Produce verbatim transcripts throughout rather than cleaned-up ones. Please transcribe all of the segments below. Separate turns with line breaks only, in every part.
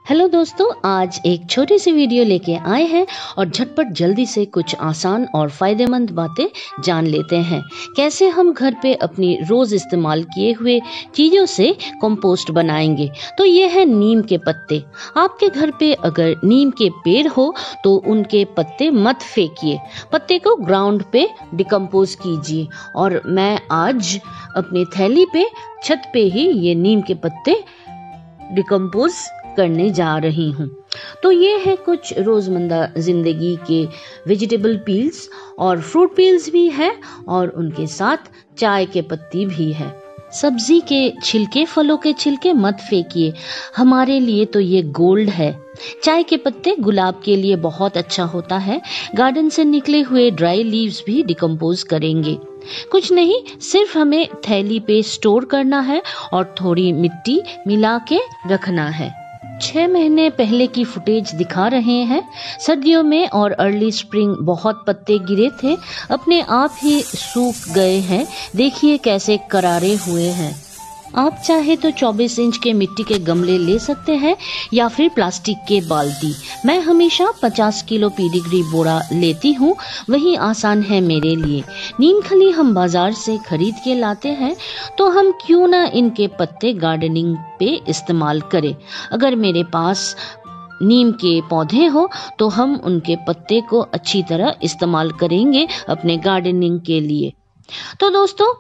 Hello दोस्तों, आज एक छोटी सी वीडियो लेके आए हैं और झटपट जल्दी से कुछ आसान और फायदेमंद बातें जान लेते हैं। कैसे हम घर पे अपनी रोज इस्तेमाल किए हुए चीजों से कंपोस्ट बनाएंगे। तो ये है नीम के पत्ते। आपके घर पे अगर नीम के पेड़ हो तो उनके पत्ते मत फेंकिए, पत्ते को ग्राउंड पे डिकम्पोज कीजिए। और मैं आज अपनी थैली पे छत पे ही ये नीम के पत्ते डिकम्पोज करने जा रही हूँ। तो ये है कुछ रोजमर्रा जिंदगी के वेजिटेबल पील्स और फ्रूट पील्स भी है और उनके साथ चाय के पत्ती भी है। सब्जी के छिलके, फलों के छिलके मत फेंकिए, हमारे लिए तो ये गोल्ड है। चाय के पत्ते गुलाब के लिए बहुत अच्छा होता है। गार्डन से निकले हुए ड्राई लीव्स भी डिकम्पोज करेंगे। कुछ नहीं, सिर्फ हमें थैली पे स्टोर करना है और थोड़ी मिट्टी मिला के रखना है। छह महीने पहले की फुटेज दिखा रहे हैं। सर्दियों में और अर्ली स्प्रिंग बहुत पत्ते गिरे थे, अपने आप ही सूख गए हैं। देखिए कैसे करारे हुए हैं। आप चाहे तो चौबीस इंच के मिट्टी के गमले ले सकते हैं या फिर प्लास्टिक के बाल्टी। मैं हमेशा पचास किलो पीडिग्री बोरा लेती हूँ, वही आसान है मेरे लिए। नीम खली हम बाजार से खरीद के लाते हैं, तो हम क्यों ना इनके पत्ते गार्डनिंग पे इस्तेमाल करें। अगर मेरे पास नीम के पौधे हो तो हम उनके पत्ते को अच्छी तरह इस्तेमाल करेंगे अपने गार्डनिंग के लिए। तो दोस्तों,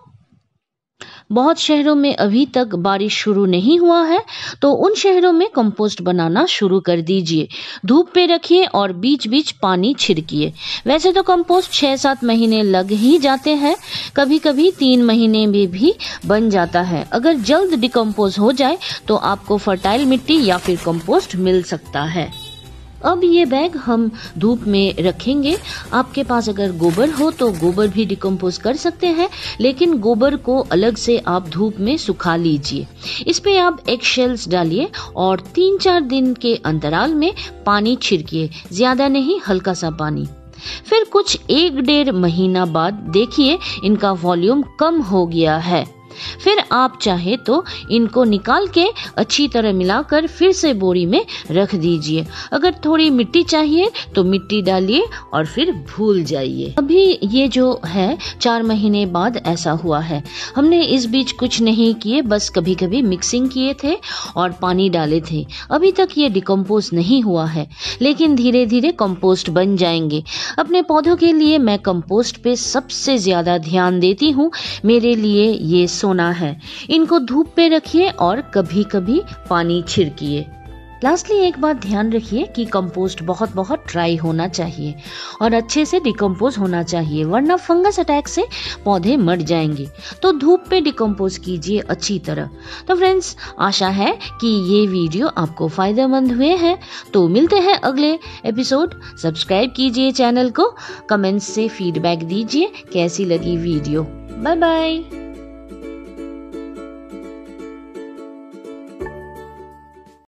बहुत शहरों में अभी तक बारिश शुरू नहीं हुआ है, तो उन शहरों में कंपोस्ट बनाना शुरू कर दीजिए। धूप पे रखिए और बीच बीच पानी छिड़किए। वैसे तो कंपोस्ट छह सात महीने लग ही जाते हैं, कभी कभी तीन महीने में भी बन जाता है। अगर जल्द डिकम्पोज हो जाए तो आपको फर्टाइल मिट्टी या फिर कंपोस्ट मिल सकता है। अब ये बैग हम धूप में रखेंगे। आपके पास अगर गोबर हो तो गोबर भी डिकम्पोज कर सकते हैं, लेकिन गोबर को अलग से आप धूप में सुखा लीजिए। इस पे आप एग शेल्स डालिए और तीन चार दिन के अंतराल में पानी छिड़किए, ज्यादा नहीं, हल्का सा पानी। फिर कुछ एक डेढ़ महीना बाद देखिए इनका वॉल्यूम कम हो गया है। फिर आप चाहे तो इनको निकाल के अच्छी तरह मिलाकर फिर से बोरी में रख दीजिए। अगर थोड़ी मिट्टी चाहिए तो मिट्टी डालिए और फिर भूल जाइए। अभी ये जो है चार महीने बाद ऐसा हुआ है। हमने इस बीच कुछ नहीं किए, बस कभी कभी मिक्सिंग किए थे और पानी डाले थे। अभी तक ये डिकम्पोज नहीं हुआ है, लेकिन धीरे धीरे कंपोस्ट बन जाएंगे। अपने पौधों के लिए मैं कंपोस्ट पे सबसे ज्यादा ध्यान देती हूँ। मेरे लिए ये सोना है। इनको धूप पे रखिए और कभी कभी पानी छिड़किए। लास्टली एक बात ध्यान रखिए कि कंपोस्ट बहुत बहुत ड्राई होना चाहिए और अच्छे से डिकम्पोज होना चाहिए, वरना फंगस अटैक से पौधे मर जाएंगे। तो धूप पे डिकम्पोज कीजिए अच्छी तरह। तो फ्रेंड्स, आशा है कि ये वीडियो आपको फायदेमंद हुए हैं। तो मिलते हैं अगले एपिसोड। सब्सक्राइब कीजिए चैनल को, कमेंट्स से फीडबैक दीजिए कैसी लगी वीडियो। Bye bye.